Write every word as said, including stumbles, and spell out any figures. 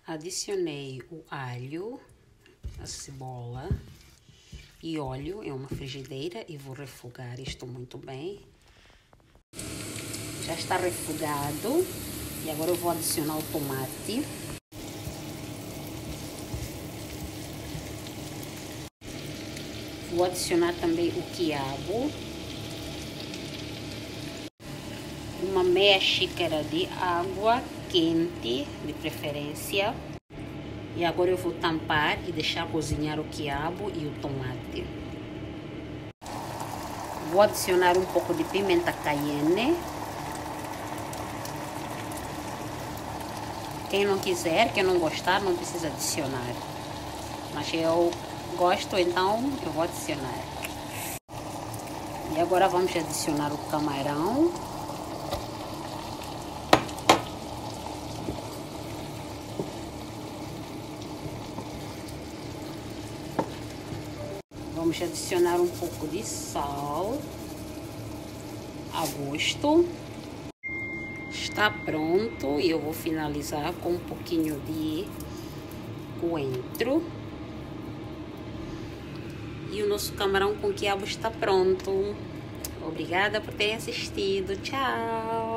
Adicionei o alho, a cebola e óleo em uma frigideira e vou refogar isto muito bem. Já está refogado e agora eu vou adicionar o tomate. Vou adicionar também o quiabo. Uma meia xícara de água quente, de preferência. E agora eu vou tampar e deixar cozinhar o quiabo e o tomate. Vou adicionar um pouco de pimenta cayenne. Quem não quiser, quem não gostar, não precisa adicionar. Mas eu gosto, então eu vou adicionar. E agora vamos adicionar o camarão. Vamos adicionar um pouco de sal a gosto. Está pronto e eu vou finalizar com um pouquinho de coentro. E o nosso camarão com quiabo está pronto. Obrigada por terem assistido. Tchau!